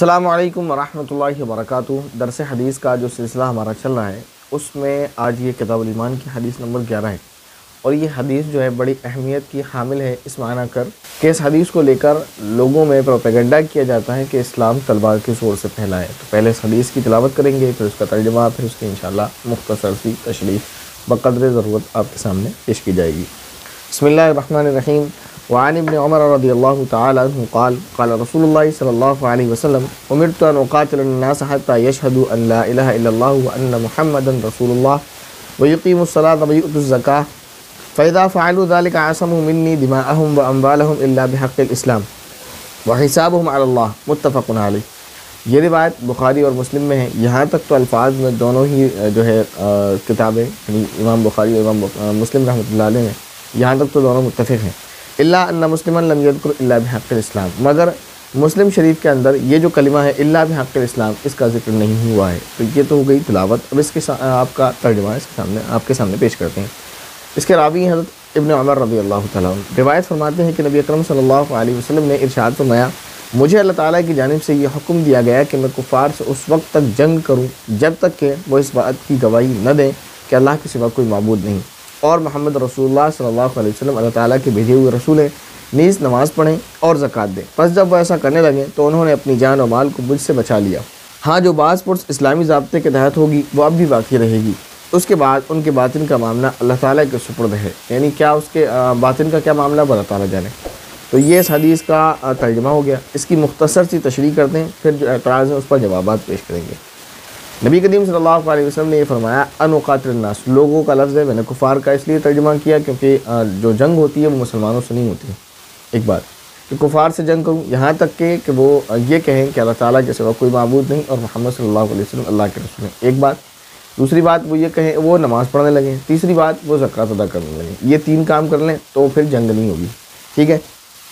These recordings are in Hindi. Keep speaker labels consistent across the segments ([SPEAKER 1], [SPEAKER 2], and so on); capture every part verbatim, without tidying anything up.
[SPEAKER 1] अस्सलामु अलैकुम वरहमतुल्लाहि वबरकातुहू। दरस हदीस का जो सिलसिला हमारा चल रहा है उसमें आज ये किताबुल ईमान की हदीस नंबर ग्यारह है और ये हदीस जो है बड़ी अहमियत की हामिल है इस माना कर कि इस हदीस को लेकर लोगों में प्रोपेगेंडा किया जाता है कि इस्लाम तलवार के ज़ोर से फैला है। तो पहले इस हदीस की तिलावत करेंगे, फिर उसका तर्जुमा, फिर उसकी इंशाअल्लाह मुख्तसर सी तशरीह बक़द्र ज़रूरत आपके सामने पेश की जाएगी। बिस्मिल्लाहिर्रहमानिर्रहीम। वअन इब्न उमर रज़ियल्लाहु तआला अन्हु क़ाल क़ाल रसूलुल्लाह सल्लल्लाहु अलैहि वसल्लम उमिरतु अन उक़ातिल अन्नास हत्ता यशहदु अन ला इलाहा इल्लल्लाह व अन्न मुहम्मदन रसूलुल्लाह व युक़ीमुस्सलाता व यु'तुज़ ज़काह फ़इज़ा फ़अलू ज़ालिका असमू मिन्नी दिमाअहुम व अम्वालहुम इल्ला बिहक़्क़िल इस्लाम व हिसाबुहुम अलल्लाह मुत्तफ़क़ुन अलैह। ये रिवायत बुखारी और मुस्लिम में है। यहाँ तक तो अल्फाज में दोनों ही जो है किताबें यानी इमाम बुखारी और इमाम मुस्लिम रहमतुल्लाह अलैह में यहाँ तक तो दोनों मुत्तफ़िक़ हैं। इल्ला अन्ना मुस्लिमन लम यज़कुर इल्ला बिहक़्क़िल इस्लाम, मगर मुस्लिम शरीफ के अंदर ये जो कलिमा है इल्ला बिहक़्क़िल इस्लाम इसका ज़िक्र नहीं हुआ है। तो ये तो हो गई तिलावत। अब इसके आपका तर्जुमा इसके सामने आपके सामने पेश करते हैं। इसके रावी हज़रत इब्न उमर रज़ियल्लाहु तआला अन्हु रिवायत फरमाते हैं कि नबी अकरम सल्लल्लाहु अलैहि वसल्लम ने इरशाद फरमाया, मुझे अल्लाह ताला की जानिब से ये हुक्म दिया गया कि मैं कुफ़ार से उस वक्त तक जंग करूँ जब तक कि वो इस बात की गवाही न दें कि अल्लाह के सिवा कोई माबूद नहीं और मोहम्मद रसूलुल्लाह सल्लल्लाहु अलैहि वसल्लम अल्लाह ताला के भेजे हुए रसूल हैं, नीज़ नमाज़ पढ़ें और ज़कात दें। बस जब वो ऐसा करने लगे तो उन्होंने अपनी जान और माल को मुझसे बचा लिया। हाँ, जो बाज़ पुरस इस्लामी ज़ाब्ते के तहत होगी वो अब भी बाकी रहेगी। उसके बाद उनके बातिन का मामला अल्लाह ताला के सुपुर्द है, यानी क्या उसके बातिन का क्या मामला अल्लाह ताला जाने। तो ये इस हदीस का तर्जुमा हो गया। इसकी मुख्तसर सी तशरीह करते हैं, फिर जो एतराज़ है उस पर जवाबात पेश करेंगे। नबी करीम सल्लल्लाहु अलैहि वसल्लम ने ये फरमाया अन उक़ातिल नास, लोगों का लफ्ज़ है, मैंने कुफ़ार का इसलिए तर्जुमा किया क्योंकि जो जंग होती है वो मुसलमानों से नहीं होती है। एक बात कि कुफ़ार से जंग करूँ, यहाँ तक के कि वो ये कहें कि अल्लाह ताला के सिवा कोई माबूद नहीं और मोहम्मद सल्लल्लाहु अलैहि वसल्लम अल्लाह के रसूल हैं। एक बात। दूसरी बात वो ये कहें वो नमाज़ पढ़ने लगे। तीसरी बात वो ज़कात अदा करने लगे। ये तीन काम कर लें तो फिर जंग नहीं होगी। ठीक है।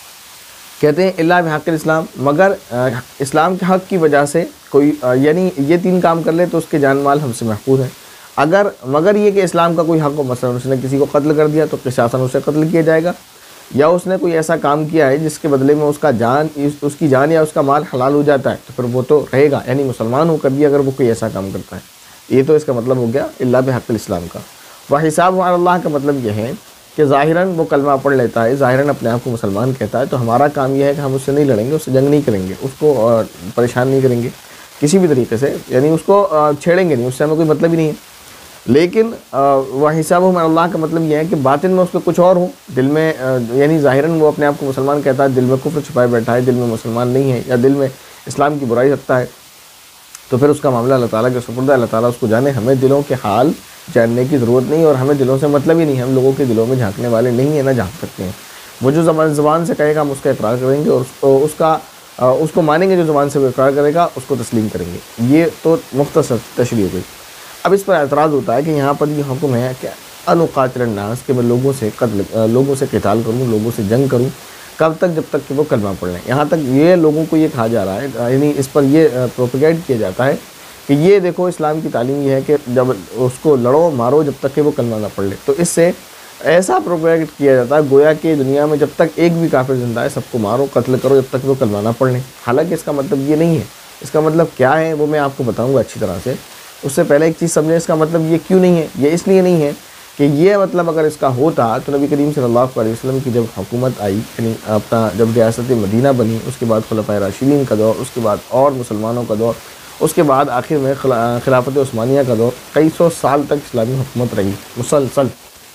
[SPEAKER 1] कहते हैं इल्ला बिहक़्क़िल इस्लाम, मगर इस्लाम के हक़ की वजह से कोई यानी ये तीन काम कर ले तो उसके जान माल हमसे महफूज हैं। अगर मगर ये कि इस्लाम का कोई हक़ हो, मसलन उसने किसी को कत्ल कर दिया तो क़िसासन उसे कत्ल किया जाएगा, या उसने कोई ऐसा काम किया है जिसके बदले में उसका जान उसकी जान या उसका माल हलाल हो जाता है तो फिर वो तो रहेगा, यानी मुसलमान होकर भी अगर वो कोई ऐसा काम करता है। ये तो इसका मतलब हो गया इल्ला बिहक़्क़िल इस्लाम का। व हिसाबुहु अलल्लाह का मतलब यह है कि ज़ाहिरन वो कलमा पढ़ लेता है, ज़ाहिरन अपने आप को मुसलमान कहता है, तो हमारा काम यह है कि हम उससे नहीं लड़ेंगे, उससे जंग नहीं करेंगे, उसको परेशान नहीं करेंगे किसी भी तरीके से, यानी उसको छेड़ेंगे नहीं, उससे हमें कोई मतलब ही नहीं है। लेकिन वह हिसाबुहु अल्लाह का मतलब यह है कि बातिन में उसको कुछ और हो, दिल में यानी ज़ाहिरन वो अपने आप को मुसलमान कहता है, दिल में कुफ्र छुपाए बैठा है, दिल में मुसलमान नहीं है या दिल में इस्लाम की बुराई रखता है, तो फिर उसका मामला अल्लाह ताला के सुपुर्द है। अल्लाह ताला उसको जाने। हमें दिलों के हाल जानने की ज़रूरत नहीं और हमें दिलों से मतलब ही नहीं है, हम लोगों के दिलों में झांकने वाले नहीं है, ना झांक सकते हैं। वो जो ज़बान ज़बान से कहेगा हम उसका इकरार करेंगे और उसको उसका उसको मानेंगे, जो ज़बान से वो इकरार करेगा उसको तस्लीम करेंगे। ये तो मुख्तसर तशरीह हो गई। अब इस पर एतराज़ होता है कि यहाँ पर ये हुक्म है कि अन उक़ातिल अन्नास, कि मैं लोगों से कत्ल लोगों से क़िताल करूँ, लोगों से जंग करूँ, कब तक? जब तक कि वो कलमा पढ़ लें। यहाँ तक ये लोगों को ये कहा जा रहा है, यानी इस पर ये प्रोपेगेट किया जाता है कि ये देखो इस्लाम की तालीम ये है कि जब उसको लड़ो मारो जब तक कि वो कलमा ना पढ़ ले। तो इससे ऐसा प्रोपेगेट किया जाता है गोया कि दुनिया में जब तक एक भी काफिर ज़िंदा है सबको मारो, कत्ल करो जब तक वो कलमा ना पढ़ लें। हालांकि इसका मतलब ये नहीं है। इसका मतलब क्या है वो मैं आपको बताऊँगा अच्छी तरह से। उससे पहले एक चीज़ समझें, इसका मतलब ये क्यों नहीं है। ये इसलिए नहीं है कि ये मतलब अगर इसका होता तो नबी करीम सल्लल्लाहु अलैहि वसल्लम की जब हुकूमत आई, यानी अपना जब रियासत मदीना बनी, उसके बाद खुलफाए राशिदीन का दौर, उसके बाद और मुसलमानों का दौर, उसके बाद आखिर में खिलाफत उस्मानिया का दौर, कई सौ साल तक इस्लामी हुकूमत रही मुसलसल।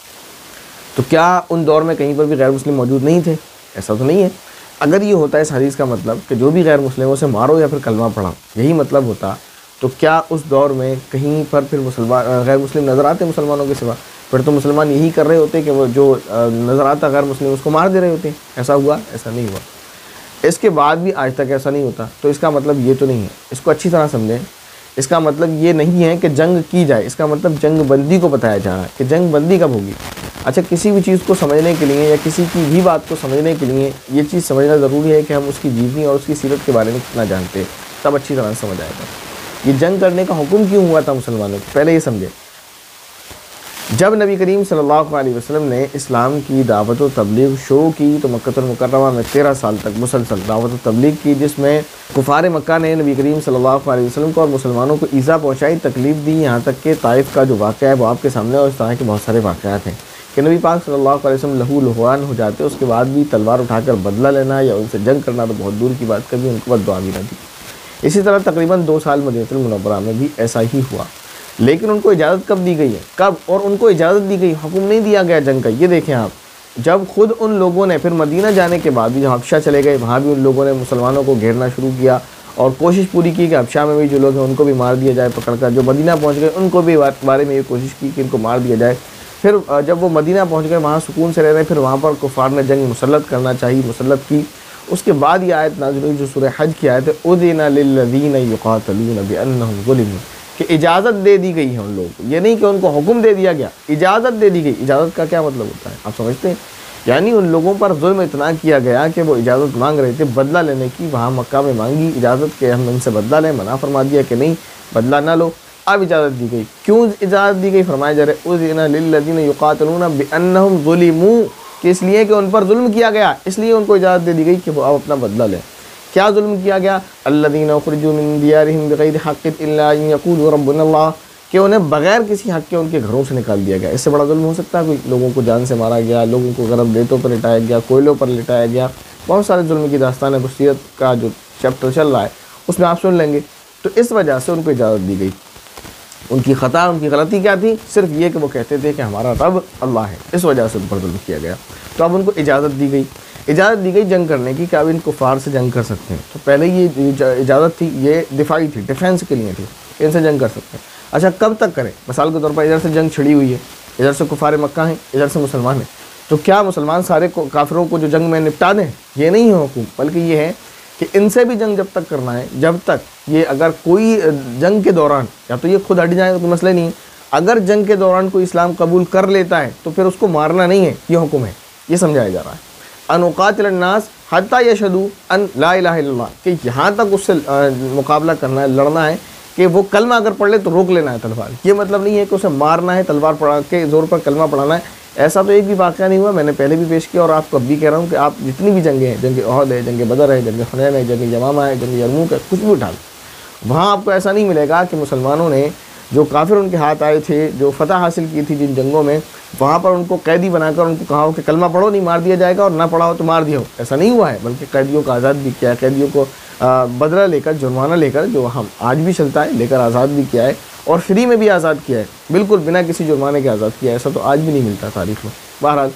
[SPEAKER 1] तो क्या उन दौर में कहीं पर भी गैर मुस्लिम मौजूद नहीं थे? ऐसा तो नहीं है। अगर ये होता है इस हदीस का मतलब कि जो भी गैर मुस्लिमों से मारो या फिर कलमा पढ़ाओ, यही मतलब होता, तो क्या उस दौर में कहीं पर फिर मुसलमान गैर मुस्लिम नज़र आते मुसलमानों के सिवा? फिर तो मुसलमान यही कर रहे होते कि वो जो नज़र आता गैर मुस्लिम उसको मार दे रहे होते। ऐसा हुआ? ऐसा नहीं हुआ। इसके बाद भी आज तक ऐसा नहीं होता। तो इसका मतलब ये तो नहीं है, इसको अच्छी तरह समझें। इसका मतलब ये नहीं है कि जंग की जाए, इसका मतलब जंग बंदी को बताया जा रहा है कि जंग बंदी कब होगी। अच्छा, किसी भी चीज़ को समझने के लिए या किसी की भी बात को समझने के लिए ये चीज़ समझना ज़रूरी है कि हम उसकी जीवनी और उसकी सीरत के बारे में कितना जानते हैं, तब अच्छी तरह से समझ आएगा। ये जंग करने का हुक्म क्यों हुआ था मुसलमानों को, पहले ये समझें। जब नबी करीम सल्लल्लाहु अलैहि वसल्लम ने इस्लाम की दावत व तबलीग शुरू की तो मक्का मुकर्रमा में तेरह साल तक मुसलसल दावत व तबलीग की, जिसमें कुफार मक्का ने नबी करीम सल्लल्लाहु अलैहि वसल्लम को और मुसलमानों को ईज़ा पहुँचाई, तकलीफ़ दी, यहाँ तक कि ताइफ का जो वाक़या है वो आपके सामने और इस तरह के बहुत सारे वाक़यात हैं कि नबी पाक सल्लल्लाहु अलैहि वसल्लम लहू लुहान हो जाते, उसके बाद भी तलवार उठाकर बदला लेना या उनसे जंग करना तो बहुत दूर की बात, कभी उनको बद्दुआ भी न दी। इसी तरह तकरीबन दो साल मदीनतुल मुनव्वरा में भी ऐसा ही हुआ, लेकिन उनको इजाज़त कब दी गई है, कब और उनको इजाज़त दी गई, हुक्म नहीं दिया गया जंग का। ये देखें आप, जब खुद उन लोगों ने फिर मदीना जाने के बाद भी जब हबशा चले गए, वहाँ भी उन लोगों ने मुसलमानों को घेरना शुरू किया और कोशिश पूरी की कि हबशा में भी जो लोग हैं उनको भी मार दिया जाए पकड़कर। जो मदीना पहुँच गए उनको भी बारे में ये कोशिश की कि इनको मार दिया जाए। फिर जब वो मदीना पहुँच गए, वहाँ सुकून से रह रहे, फिर वहाँ पर कुफार ने जंग मुसल्लत करना चाहिए, मुसल्लत की। उसके बाद ये आयत नाज़िल हुई जो सूरह हज की आयत है, उज़िना लिल्लज़ीना युक़ातलूना बिअन्नहुम ज़ुलिमू, कि इजाज़त दे दी गई है उन लोगों को। ये नहीं कि उनको हुक्म दे दिया गया, इजाज़त दे दी गई। इजाज़त का क्या मतलब होता है आप समझते हैं? यानी उन लोगों पर जुल्म इतना किया गया कि वो इजाज़त मांग रहे थे बदला लेने की, वहाँ मक्का में मांगी इजाज़त के हम इनसे बदला लें, मना फरमा दिया कि नहीं बदला ना लो। अब इजाज़त दी गई। क्यों इजाज़त दी गई? फरमाया जा रहा है उज़िना लिल्लज़ीना युक़ातलूना बिअन्नहुम ज़ुलिमू, कि इसलिए कि उन पर जुल्म किया गया, इसलिए उनको इजाज़त दे दी गई कि वो अब अपना बदला लें। क्या जुल्म किया गया? अल्लज़ीना उख़रिजू मिन दियारिहिम बिग़ैरि हक़्क़िन इल्ला अन यक़ूलू रब्बुनल्लाह, कि उन्हें बग़ैर किसी हक़ के उनके घरों से निकाल दिया गया। इससे बड़ा जुल्म हो सकता है कोई? लोगों को जान से मारा गया, लोगों को गर्म रेतों पर लिटाया गया, कोयलों पर लिटाया गया, बहुत सारे जुल्म की दास्तान है। सीरत का जो चैप्टर चल रहा है उसमें आप सुन लेंगे। तो इस वजह से उनको इजाज़त दी गई। उनकी ख़ता, उनकी गलती क्या थी? सिर्फ ये कि वो कहते थे कि हमारा रब अल्लाह है, इस वजह से उन पर जुल्म किया गया। तो अब उनको इजाज़त दी गई, इजाज़त दी गई जंग करने की कि अब इन कुफार से जंग कर सकते हैं। तो पहले ये इजाज़त थी, ये दिफाई थी, डिफेंस के लिए थी, इनसे जंग कर सकते हैं। अच्छा, कब तक करें? मिसाल के तौर पर इधर से जंग छिड़ी हुई है, इधर से कुफार मक्का हैं, इधर से मुसलमान हैं, तो क्या मुसलमान सारे काफिरों को जो जंग में निपटा दें? ये नहीं है हुक्म, बल्कि ये है कि इनसे भी जंग जब तक करना है, जब तक ये अगर कोई जंग के दौरान या तो ये खुद हट जाए तो कोई मसला नहीं है, अगर जंग के दौरान कोई इस्लाम कबूल कर लेता है तो फिर उसको मारना नहीं है, ये हुक्म है। ये समझाया जा रहा है अनुक़ातिल अन्नास हत्ता यशहदू अन ला इलाहा इल्लल्लाह, कि यहाँ तक उससे मुकाबला करना है, लड़ना है कि वो कलमा अगर पढ़ ले तो रोक लेना है तलवार। ये मतलब नहीं है कि उसे मारना है, तलवार पढ़ा के ज़ोर पर कलमा पढ़ाना है। ऐसा तो एक भी वाक़या नहीं हुआ, मैंने पहले भी पेश किया और आपको अब भी कह रहा हूँ कि आप जितनी भी जंगें हैं, जंग उहद है, जंग बदर है, जंग हुनैन है, जंग यमामा है, जंग यरमूक है, कुछ भी उठा लो, वहाँ आपको ऐसा नहीं मिलेगा कि मुसलमानों ने जो काफिर उनके हाथ आए थे, जो फतह हासिल की थी जिन जंगों में, वहाँ पर उनको कैदी बनाकर उनको कहा हो कि कलमा पढ़ो, नहीं मार दिया जाएगा, और ना पढ़ा हो तो मार दिया हो। ऐसा नहीं हुआ है, बल्कि कैदियों को आज़ाद भी किया है, कैदियों को बदला लेकर, जुर्माना लेकर, जो हम आज भी चलता है, लेकर आज़ाद भी किया है, और फ्री में भी आज़ाद किया है, बिल्कुल बिना किसी जुर्माने के आज़ाद किया है। ऐसा तो आज भी नहीं मिलता तारीख़ में। बहरहाल,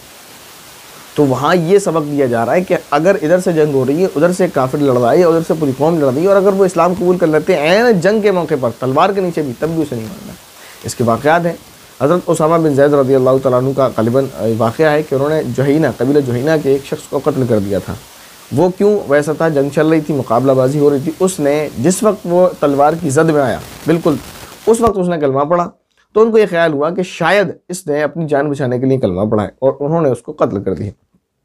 [SPEAKER 1] तो वहाँ ये सबक दिया जा रहा है कि अगर इधर से जंग हो रही है, उधर से काफिर लड़ रहा है, उधर से पूरी कौम लड़ रही है, और अगर वो इस्लाम कबूल कर लेते हैं ऐन जंग के मौके पर तलवार के नीचे भी, तब भी उसे नहीं मारना। इसके वाक़यात हैं। हज़रत उसामा बिन ज़ैद रज़ियल्लाहु तआला अन्हु का ग़ालिबन वाक़या है कि उन्होंने जुहैना, कबीला जुहैना के एक शख्स को कत्ल कर दिया था। वो क्यों? वैसा था, जंग चल रही थी, मुकाबलाबाजी हो रही थी। उसने जिस वक्त वो तलवार की जद में आया, बिल्कुल उस वक्त उसने कलमा पढ़ा, तो उनको ये ख्याल हुआ कि शायद इसने अपनी जान बचाने के लिए कलमा पढ़ा है, और उन्होंने उसको कत्ल कर दिया।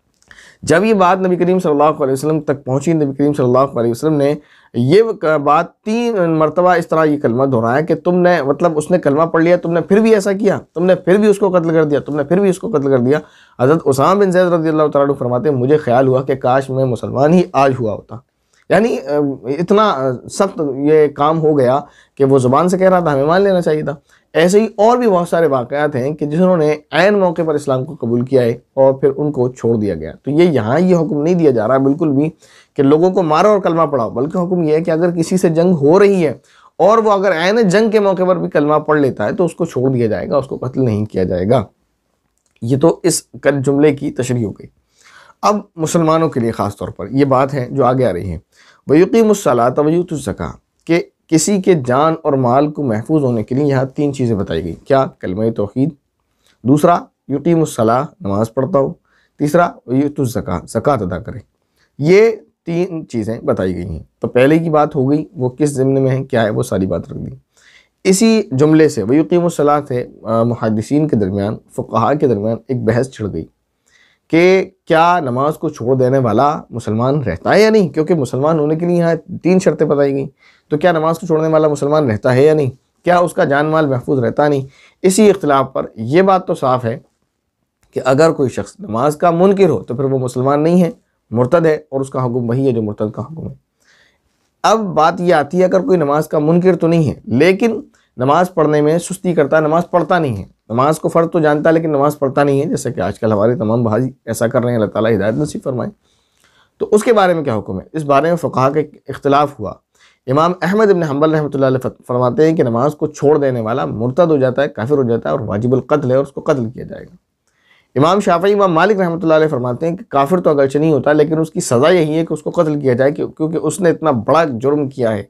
[SPEAKER 1] जब ये बात नबी करीम सल्लल्लाहु अलैहि वसल्लम तक पहुंची, नबी करीम सल्लल्लाहु अलैहि वसल्लम ने ये बात तीन मरतबा इस तरह ये कलमा दोहराया कि तुमने, मतलब उसने कलमा पढ़ लिया, तुमने फिर भी ऐसा किया, तुमने फिर भी उसको कत्ल कर दिया, तुमने फिर भी उसको कत्ल कर दिया। हज़रत उसामा बिन ज़ैद रज़ियल्लाहु तआला अन्हु फरमाते हैं, मुझे ख्याल हुआ कि काश मैं मुसलमान ही आज हुआ होता। यानी इतना सख्त ये काम हो गया कि वो ज़ुबान से कह रहा था, हमें मान लेना चाहिए था। ऐसे ही और भी बहुत सारे वाक़यात हैं कि जिन्होंने ऐन मौके पर इस्लाम को कबूल किया है और फिर उनको छोड़ दिया गया। तो ये यहाँ ये हुक्म नहीं दिया जा रहा है बिल्कुल भी कि लोगों को मारो और कलमा पढ़ाओ, बल्कि हुक्म ये है कि अगर किसी से जंग हो रही है और वो अगर ऐन जंग के मौके पर भी कलमा पढ़ लेता है तो उसको छोड़ दिया जाएगा, उसको कत्ल नहीं किया जाएगा। ये तो इस जुमले की तशरीह हो गई। अब मुसलमानों के लिए ख़ास तौर पर यह बात है जो आगे आ रही है, वयुक़ीमुस्सलात वयुतुज़्ज़कात, के किसी के जान और माल को महफूज होने के लिए यहाँ तीन चीज़ें बताई गई। क्या? कलमा तौहीद, दूसरा युक़ीमुस्सलाह, नमाज़ पढ़ता हो, तीसरा युतुज़्ज़कात, ज़कात अदा करे। ये तीन चीज़ें बताई गई हैं। तो पहले की बात हो गई, वो किस ज़िम्ने में है, क्या है, वो सारी बात रख दी। इसी जुमले से वयुक़ीमुस्सलाह से मुहद्दिसीन के दरमियान, फ़ुक़हा के दरमियान एक बहस छिड़ गई कि क्या नमाज को छोड़ देने वाला मुसलमान रहता है या नहीं, क्योंकि मुसलमान होने के लिए यहाँ तीन शर्तें बताई गई। तो क्या नमाज को छोड़ने वाला मुसलमान रहता है या नहीं? क्या उसका जान माल महफूज रहता नहीं। इसी इख्तिलाफ पर यह बात तो साफ़ है कि अगर कोई शख्स नमाज का मुनकिर हो तो फिर वो मुसलमान नहीं है, मुर्तद है, और उसका हुक्म वही है जो मुर्तद का हुक्म है। अब बात ये आती है, अगर कोई नमाज का मुनकिर तो नहीं है लेकिन नमाज पढ़ने में सुस्ती करता है, नमाज पढ़ता नहीं है, नमाज को फ़र्ज तो जानता है लेकिन नमाज पढ़ता नहीं है, जैसे कि आजकल हमारे तमाम भाई ऐसा कर रहे हैं, अल्लाह ताला हिदायत नसीब फरमाए, तो उसके बारे में क्या हुक्म है। इस बारे में फ़ुक़हा के इख्तिलाफ हुआ। इमाम अहमद इब्न हम्बल रहमतुल्लाह अलैह फरमाते हैं कि नमाज को छोड़ देने वाला मुर्तद हो जाता है, काफिर हो जाता है, और वाजिबुल क़त्ल है और उसको कत्ल किया जाएगा। इमाम शाफ़ी, इमाम मालिक रहमतुल्लाह अलैह फरमाते हैं कि काफिर तो अगरचे नहीं होता लेकिन उसकी सज़ा यही है कि उसको कत्ल किया जाए, क्योंकि उसने इतना बड़ा जुर्म किया है।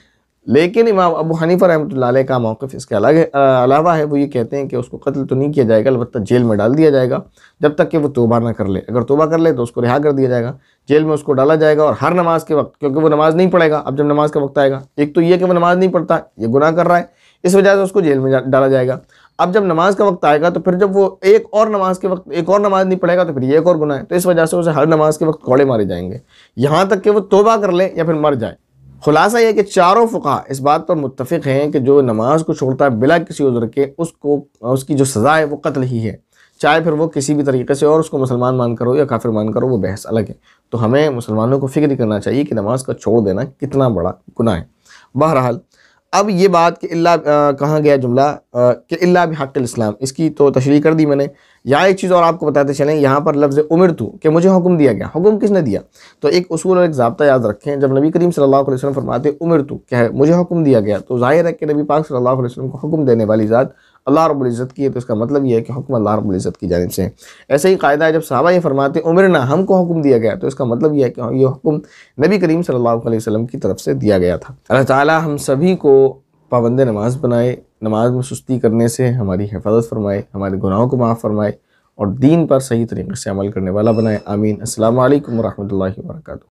[SPEAKER 1] लेकिन इमाम अबू हनीफा रहमतुल्लाह अलैह का मौक़िफ़ इसके अलग अलावा है, वो ये कहते हैं कि उसको कत्ल तो नहीं किया जाएगा, अलबत्ता जेल में डाल दिया जाएगा जब तक कि वो तौबा ना कर ले। अगर तौबा कर ले तो उसको रिहा कर दिया जाएगा, जेल में उसको डाला जाएगा, और हर नमाज के वक्त, क्योंकि वो नमाज नहीं पढ़ेगा, अब जब नमाज का वक्त आएगा, एक तो ये कि वो नमाज नहीं पढ़ता, ये गुनाह कर रहा है, इस वजह से उसको जेल में डाला जाएगा। अब जब नमाज का वक्त आएगा तो फिर जब वो एक और नमाज के वक्त एक और नमाज नहीं पढ़ेगा तो फिर ये एक और गुनाह है, तो इस वजह से उसे हर नमाज के वक्त कोड़े मारे जाएंगे यहाँ तक कि वो तौबा कर ले या फिर मर जाए। खुलासा यह कि चारों फ़ुक़हा इस बात पर मुत्तफ़िक़ हैं कि जो नमाज को छोड़ता है बिला किसी उज़्र के, उसको उसकी जो सज़ा है वो कत्ल ही है, चाहे फिर वो किसी भी तरीके से और उसको मुसलमान मान करो या काफिर मान करो, वो बहस अलग है। तो हमें मुसलमानों को फ़िक्र करना चाहिए कि नमाज का छोड़ देना कितना बड़ा गुनाह है। बहरहाल अब ये बात कि इल्ला कहाँ गया जुमला कि इल्ला बिहक़्क़िल इस्लाम, इसकी तो तशरीह कर दी मैंने। यहाँ एक चीज़ और आपको बताते चलें, यहाँ पर लफ्ज़ उमिरतु कि मुझे हुक्म दिया गया, हुक्म किसने दिया, तो एक उसूल और एक ज़ाब्ता याद रखें। जब नबी करीम सल्लल्लाहु अलैहि वसल्लम फरमाते उमिरतु क्या है, मुझे हुक्म दिया गया, तो ज़ाहिर है कि नबी पाक सल्लल्लाहु अलैहि वसल्लम को हुक्म देने वाली ज़ात अल्लाह रब्बुल इज़्ज़त की है, तो इसका मतलब ये है कि हुक्म अल्लाह रब्बुल इज़्ज़त की जानिब से है। ऐसे ही कायदा है, जब सहाबा ये फरमाते उमिरना, हमको हुक्म दिया गया, तो इसका मतलब ये है कि ये हुक्म नबी करीम सल्लल्लाहु अलैहि वसल्लम की तरफ से दिया गया था। अल्लाह ताला हम सभी को पाबंद नमाज बनाए, नमाज में सुस्ती करने से हमारी हिफाजत फरमाए, हमारे गुनाहों को माफ़ फरमाए और दीन पर सही तरीके से अमल करने वाला बनाए। आमीन। अस्सलामु अलैकुम व रहमतुल्लाहि व बरकातुहू।